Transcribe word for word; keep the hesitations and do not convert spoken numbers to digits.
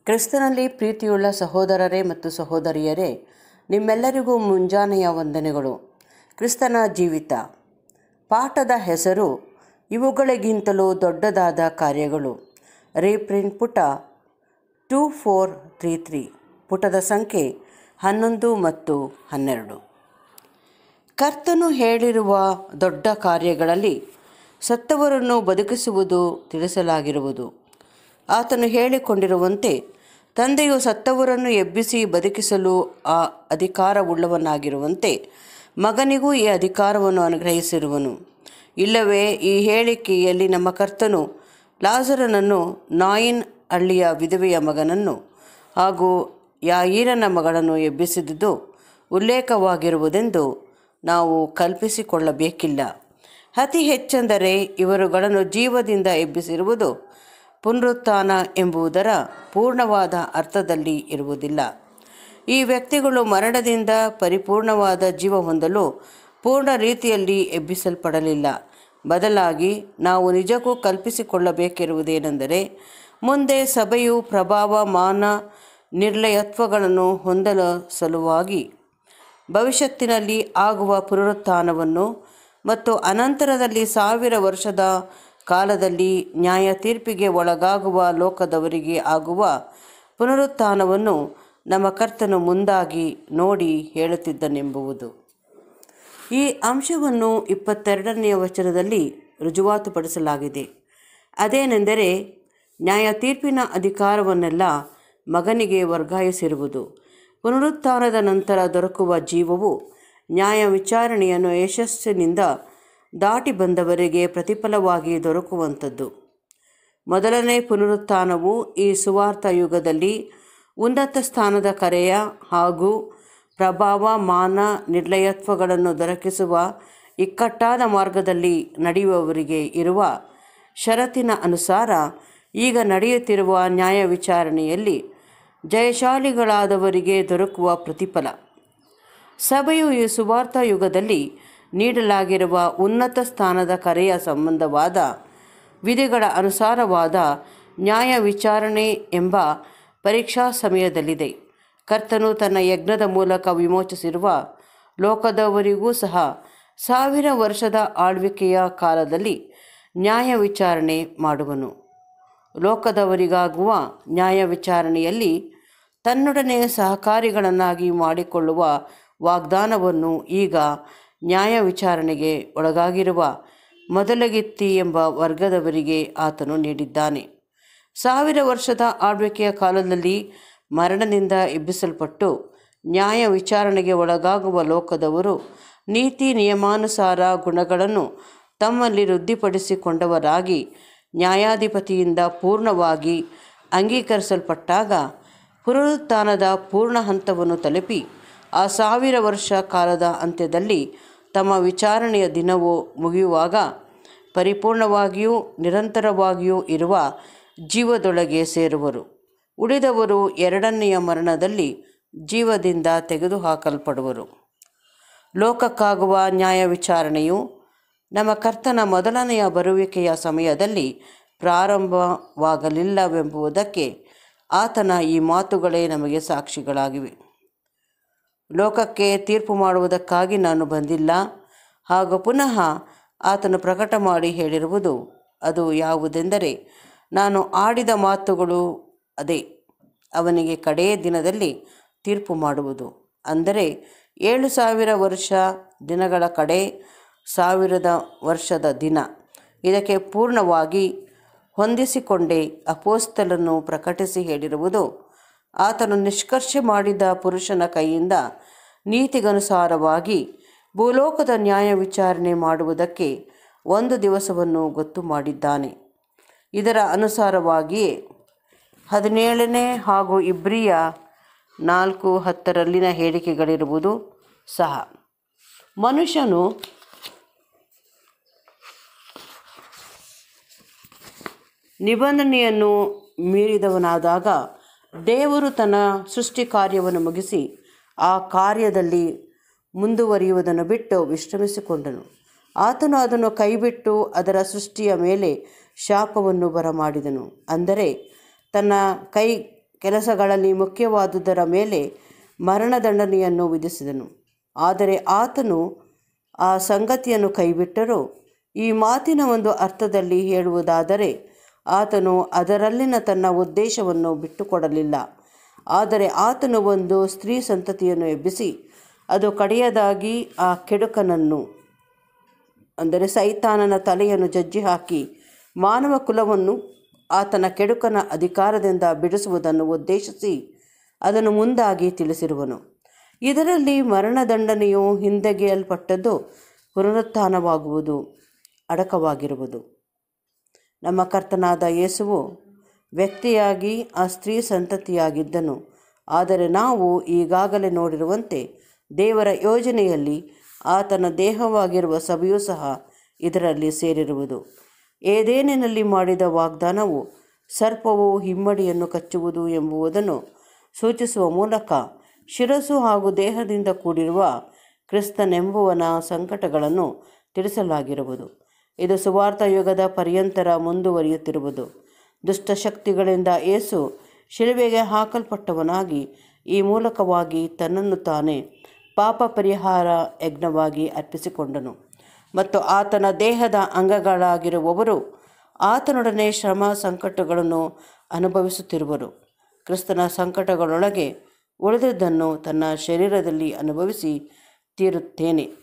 ಕ್ರಿಸ್ತನಲ್ಲಿ ಪ್ರೀತಿಯುಳ್ಳ ಸಹೋದರರೇ ಮತ್ತು ಸಹೋದರಿಯರೇ, ನಿಮ್ಮೆಲ್ಲರಿಗೂ ಮುಂಜಾನೆಯ ವಂದನೆಗಳು. ಕ್ರಿಸ್ತನ ಜೀವಿತ ಪಾಠದ ಹೆಸರು ಇವುಗಳಿಗಿಂತಲೂ ದೊಡ್ಡದಾದ ಕಾರ್ಯಗಳು. ರೀಪ್ರಿಂಟ್ ಪುಟ ಟೂ ಫೋರ್ ತ್ರೀ ತ್ರೀ, ಪುಟದ ಸಂಖ್ಯೆ ಹನ್ನೊಂದು ಮತ್ತು ಹನ್ನೆರಡು. ಕರ್ತನು ಹೇಳಿರುವ ದೊಡ್ಡ ಕಾರ್ಯಗಳಲ್ಲಿ ಸತ್ತವರನ್ನು ಬದುಕಿಸುವುದು ತಿಳಿಸಲಾಗಿರುವುದು. ಆತನು ಹೇಳಿಕೊಂಡಿರುವಂತೆ ತಂದೆಯು ಸತ್ತವರನ್ನು ಎಬ್ಬಿಸಿ ಬದುಕಿಸಲು ಆ ಅಧಿಕಾರವುಳ್ಳವನಾಗಿರುವಂತೆ ಮಗನಿಗೂ ಈ ಅಧಿಕಾರವನ್ನು ಅನುಗ್ರಹಿಸಿರುವನು. ಇಲ್ಲವೇ ಈ ಹೇಳಿಕೆಯಲ್ಲಿ ನಮ್ಮ ಕರ್ತನು ಲಾಜರನನ್ನು, ನಾಯಿನ್ ಹಳ್ಳಿಯ ವಿಧವೆಯ ಮಗನನ್ನು ಹಾಗೂ ಯಾಯೀರನ ಮಗಳನ್ನು ಎಬ್ಬಿಸಿದುದು ಉಲ್ಲೇಖವಾಗಿರುವುದೆಂದು ನಾವು ಕಲ್ಪಿಸಿಕೊಳ್ಳಬೇಕಿಲ್ಲ. ಅತಿ ಹೆಚ್ಚೆಂದರೆ ಇವರುಗಳನ್ನು ಜೀವದಿಂದ ಎಬ್ಬಿಸಿರುವುದು ಪುನರುತ್ಥಾನ ಎಂಬುದರ ಪೂರ್ಣವಾದ ಅರ್ಥದಲ್ಲಿ ಇರುವುದಿಲ್ಲ. ಈ ವ್ಯಕ್ತಿಗಳು ಮರಣದಿಂದ ಪರಿಪೂರ್ಣವಾದ ಜೀವ ಹೊಂದಲು ಪೂರ್ಣ ರೀತಿಯಲ್ಲಿ ಎಬ್ಬಿಸಲ್ಪಡಲಿಲ್ಲ. ಬದಲಾಗಿ ನಾವು ನಿಜಕ್ಕೂ ಕಲ್ಪಿಸಿಕೊಳ್ಳಬೇಕಿರುವುದೇನೆಂದರೆ, ಮುಂದೆ ಸಭೆಯು ಪ್ರಭಾವ, ಮಾನ, ನಿರ್ಲಯತ್ವಗಳನ್ನು ಹೊಂದಲು ಸಲುವಾಗಿ ಭವಿಷ್ಯತ್ತಿನಲ್ಲಿ ಆಗುವ ಪುನರುತ್ಥಾನವನ್ನು ಮತ್ತು ಅನಂತರದಲ್ಲಿ ಸಾವಿರ ವರ್ಷದ ಕಾಲದಲ್ಲಿ ನ್ಯಾಯ ತೀರ್ಪಿಗೆ ಒಳಗಾಗುವ ಲೋಕದವರಿಗೆ ಆಗುವ ಪುನರುತ್ಥಾನವನ್ನು ನಮ್ಮ ಕರ್ತನು ಮುಂದಾಗಿ ನೋಡಿ ಹೇಳುತ್ತಿದ್ದನೆಂಬುದು. ಈ ಅಂಶವನ್ನು ಇಪ್ಪತ್ತೆರಡನೆಯ ವಚನದಲ್ಲಿ ರುಜುವಾತುಪಡಿಸಲಾಗಿದೆ. ಅದೇನೆಂದರೆ, ನ್ಯಾಯ ತೀರ್ಪಿನ ಅಧಿಕಾರವನ್ನೆಲ್ಲ ಮಗನಿಗೆ ವರ್ಗಾಯಿಸಿರುವುದು. ಪುನರುತ್ಥಾನದ ನಂತರ ದೊರಕುವ ಜೀವವು ನ್ಯಾಯ ವಿಚಾರಣೆಯನ್ನು ಯಶಸ್ಸಿನಿಂದ ದಾಟಿ ಬಂದವರಿಗೆ ಪ್ರತಿಫಲವಾಗಿ ದೊರಕುವಂಥದ್ದು. ಮೊದಲನೇ ಪುನರುತ್ಥಾನವು ಈ ಸುವಾರ್ಥ ಯುಗದಲ್ಲಿ ಉನ್ನತ ಸ್ಥಾನದ ಕರೆಯ ಹಾಗೂ ಪ್ರಭಾವ, ಮಾನ, ನಿರ್ಲಯತ್ವಗಳನ್ನು ದೊರಕಿಸುವ ಇಕ್ಕಟ್ಟಾದ ಮಾರ್ಗದಲ್ಲಿ ನಡೆಯುವವರಿಗೆ ಇರುವ ಷರತ್ತಿನ ಅನುಸಾರ ಈಗ ನಡೆಯುತ್ತಿರುವ ನ್ಯಾಯ ವಿಚಾರಣೆಯಲ್ಲಿ ಜಯಶಾಲಿಗಳಾದವರಿಗೆ ದೊರಕುವ ಪ್ರತಿಫಲ. ಸಭೆಯು ಈ ಸುವಾರ್ಥ ಯುಗದಲ್ಲಿ ನೀಡಲಾಗಿರುವ ಉನ್ನತ ಸ್ಥಾನದ ಕರೆಯ ಸಂಬಂಧವಾದ ವಿಧಿಗಳ ಅನುಸಾರವಾದ ನ್ಯಾಯ ವಿಚಾರಣೆ ಎಂಬ ಪರೀಕ್ಷಾ ಸಮಯದಲ್ಲಿದೆ. ಕರ್ತನು ತನ್ನ ಯಜ್ಞದ ಮೂಲಕ ವಿಮೋಚಿಸಿರುವ ಲೋಕದವರಿಗೂ ಸಹ ಸಾವಿರ ವರ್ಷದ ಆಳ್ವಿಕೆಯ ಕಾಲದಲ್ಲಿ ನ್ಯಾಯ ವಿಚಾರಣೆ ಮಾಡುವನು. ಲೋಕದವರಿಗಾಗುವ ನ್ಯಾಯ ವಿಚಾರಣೆಯಲ್ಲಿ ತನ್ನೊಡನೆ ಸಹಕಾರಿಗಳನ್ನಾಗಿ ಮಾಡಿಕೊಳ್ಳುವ ವಾಗ್ದಾನವನ್ನು ಈಗ ನ್ಯಾಯ ವಿಚಾರಣೆಗೆ ಒಳಗಾಗಿರುವ ಮೊದಲಗಿತ್ತಿ ಎಂಬ ವರ್ಗದವರಿಗೆ ಆತನು ನೀಡಿದ್ದಾನೆ. ಸಾವಿರ ವರ್ಷದ ಆಳ್ವಿಕೆಯ ಕಾಲದಲ್ಲಿ ಮರಣದಿಂದ ಎಬ್ಬಿಸಲ್ಪಟ್ಟು ನ್ಯಾಯ ವಿಚಾರಣೆಗೆ ಒಳಗಾಗುವ ಲೋಕದವರು ನೀತಿ ನಿಯಮಾನುಸಾರ ಗುಣಗಳನ್ನು ತಮ್ಮಲ್ಲಿ ವೃದ್ಧಿಪಡಿಸಿಕೊಂಡವರಾಗಿ ನ್ಯಾಯಾಧಿಪತಿಯಿಂದ ಪೂರ್ಣವಾಗಿ ಅಂಗೀಕರಿಸಲ್ಪಟ್ಟಾಗ ಪುನರುತ್ಥಾನದ ಪೂರ್ಣ ಹಂತವನ್ನು ತಲುಪಿ ಆ ಸಾವಿರ ವರ್ಷ ಕಾಲದ ಅಂತ್ಯದಲ್ಲಿ ತಮ್ಮ ವಿಚಾರಣೆಯ ದಿನವು ಮುಗಿಯುವಾಗ ಪರಿಪೂರ್ಣವಾಗಿಯೂ ನಿರಂತರವಾಗಿಯೂ ಇರುವ ಜೀವದೊಳಗೆ ಸೇರುವರು. ಉಳಿದವರು ಎರಡನೆಯ ಮರಣದಲ್ಲಿ ಜೀವದಿಂದ ತೆಗೆದುಹಾಕಲ್ಪಡುವರು. ಲೋಕಕ್ಕಾಗುವ ನ್ಯಾಯ ವಿಚಾರಣೆಯು ನಮ್ಮ ಕರ್ತನ ಮೊದಲನೆಯ ಬರುವಿಕೆಯ ಸಮಯದಲ್ಲಿ ಪ್ರಾರಂಭವಾಗಲಿಲ್ಲವೆಂಬುದಕ್ಕೆ ಆತನ ಈ ಮಾತುಗಳೇ ನಮಗೆ ಸಾಕ್ಷಿಗಳಾಗಿವೆ. ಲೋಕಕ್ಕೆ ತೀರ್ಪು ಮಾಡುವುದಕ್ಕಾಗಿ ನಾನು ಬಂದಿಲ್ಲ, ಹಾಗೂ ಪುನಃ ಆತನು ಪ್ರಕಟ ಮಾಡಿ ಹೇಳಿರುವುದು ಅದು ಯಾವುದೆಂದರೆ, ನಾನು ಆಡಿದ ಮಾತುಗಳು ಅದೇ, ಅವನಿಗೆ ಕಡೆಯ ದಿನದಲ್ಲಿ ತೀರ್ಪು ಮಾಡುವುದು. ಅಂದರೆ ಏಳು ಸಾವಿರ ವರ್ಷ ದಿನಗಳ ಕಡೆ ಸಾವಿರದ ವರ್ಷದ ದಿನ. ಇದಕ್ಕೆ ಪೂರ್ಣವಾಗಿ ಹೊಂದಿಸಿಕೊಂಡೇ ಅಪೊಸ್ತಲನು ಪ್ರಕಟಿಸಿ ಹೇಳಿರುವುದು, ಆತನು ನಿಷ್ಕರ್ಷೆ ಮಾಡಿದ ಪುರುಷನ ಕೈಯಿಂದ ನೀತಿಗನುಸಾರವಾಗಿ ಭೂಲೋಕದ ನ್ಯಾಯ ವಿಚಾರಣೆ ಮಾಡುವುದಕ್ಕೆ ಒಂದು ದಿವಸವನ್ನು ಗೊತ್ತು ಮಾಡಿದ್ದಾನೆ. ಇದರ ಅನುಸಾರವಾಗಿಯೇ ಹದಿನೇಳನೇ ಹಾಗೂ ಇಬ್ರಿಯ ನಾಲ್ಕು ಹತ್ತರಲ್ಲಿನ ಹೇಳಿಕೆಗಳಿರುವುದು ಸಹ. ಮನುಷ್ಯನು ನಿಬಂಧನೆಯನ್ನು ಮೀರಿದವನಾದಾಗ ದೇವರು ತನ್ನ ಸೃಷ್ಟಿ ಕಾರ್ಯವನ್ನು ಮುಗಿಸಿ ಆ ಕಾರ್ಯದಲ್ಲಿ ಮುಂದುವರಿಯುವುದನ್ನು ಬಿಟ್ಟು ವಿಶ್ರಮಿಸಿಕೊಂಡನು. ಆತನು ಅದನ್ನು ಕೈಬಿಟ್ಟು ಅದರ ಸೃಷ್ಟಿಯ ಮೇಲೆ ಶಾಪವನ್ನು ಬರಮಾಡಿದನು. ಅಂದರೆ ತನ್ನ ಕೈ ಕೆಲಸಗಳಲ್ಲಿ ಮುಖ್ಯವಾದುದರ ಮೇಲೆ ಮರಣದಂಡನೆಯನ್ನು ವಿಧಿಸಿದನು. ಆದರೆ ಆತನು ಆ ಸಂಗತಿಯನ್ನು ಕೈಬಿಟ್ಟರೂ, ಈ ಮಾತಿನ ಒಂದು ಅರ್ಥದಲ್ಲಿ ಹೇಳುವುದಾದರೆ, ಆತನು ಅದರಲ್ಲಿನ ತನ್ನ ಉದ್ದೇಶವನ್ನು ಬಿಟ್ಟುಕೊಡಲಿಲ್ಲ. ಆದರೆ ಆತನು ಒಂದು ಸ್ತ್ರೀ ಸಂತತಿಯನ್ನು ಎಬ್ಬಿಸಿ, ಅದು ಕಡೆಯದಾಗಿ ಆ ಕೆಡುಕನನ್ನು, ಅಂದರೆ ಸೈತಾನನ ತಲೆಯನ್ನು ಜಜ್ಜಿ ಹಾಕಿ ಮಾನವ ಕುಲವನ್ನು ಆತನ ಕೆಡುಕನ ಅಧಿಕಾರದಿಂದ ಬಿಡಿಸುವುದನ್ನು ಉದ್ದೇಶಿಸಿ ಅದನ್ನು ಮುಂದಾಗಿ ತಿಳಿಸಿರುವನು. ಇದರಲ್ಲಿ ಮರಣದಂಡನೆಯು ಹಿಂದೆಗೆಯಲ್ಪಟ್ಟದ್ದು ಪುನರುತ್ಥಾನವಾಗುವುದು ಅಡಕವಾಗಿರುವುದು. ನಮ್ಮ ಕರ್ತನಾದ ಯೇಸುವು ವ್ಯಕ್ತಿಯಾಗಿ ಆ ಸ್ತ್ರೀ ಸಂತತಿಯಾಗಿದ್ದನು. ಆದರೆ ನಾವು ಈಗಾಗಲೇ ನೋಡಿರುವಂತೆ ದೇವರ ಯೋಜನೆಯಲ್ಲಿ ಆತನ ದೇಹವಾಗಿರುವ ಸಭೆಯೂ ಸಹ ಇದರಲ್ಲಿ ಸೇರಿರುವುದು. ಏದೇನಿನಲ್ಲಿ ಮಾಡಿದ ವಾಗ್ದಾನವು ಸರ್ಪವು ಹಿಮ್ಮಡಿಯನ್ನು ಕಚ್ಚುವುದು ಎಂಬುದನ್ನು ಸೂಚಿಸುವ ಮೂಲಕ ಶಿರಸ್ಸು ಹಾಗೂ ದೇಹದಿಂದ ಕೂಡಿರುವ ಕ್ರಿಸ್ತನೆಂಬುವನ ಸಂಕಟಗಳನ್ನು ತಿಳಿಸಲಾಗಿರುವುದು. ಇದು ಸುವಾರ್ಥ ಯುಗದ ಪರ್ಯಂತರ ಮುಂದುವರಿಯುತ್ತಿರುವುದು. ದುಷ್ಟಶಕ್ತಿಗಳಿಂದ ಯೇಸು ಶಿಲುಬೆಗೆ ಹಾಕಲ್ಪಟ್ಟವನಾಗಿ ಈ ಮೂಲಕವಾಗಿ ತನ್ನನ್ನು ತಾನೇ ಪಾಪ ಪರಿಹಾರ ಯಜ್ಞವಾಗಿ ಅರ್ಪಿಸಿಕೊಂಡನು ಮತ್ತು ಆತನ ದೇಹದ ಅಂಗಗಳಾಗಿರುವವರು ಆತನೊಡನೆ ಶ್ರಮ ಸಂಕಟಗಳನ್ನು ಅನುಭವಿಸುತ್ತಿರುವರು. ಕ್ರಿಸ್ತನ ಸಂಕಟಗಳೊಳಗೆ ಉಳಿದದ್ದನ್ನು ತನ್ನ ಶರೀರದಲ್ಲಿ ಅನುಭವಿಸಿ ತೀರುತ್ತೇನೆ.